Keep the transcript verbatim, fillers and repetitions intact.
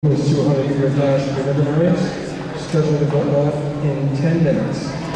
This two hundred meter dash preliminaries scheduled to go off in ten minutes.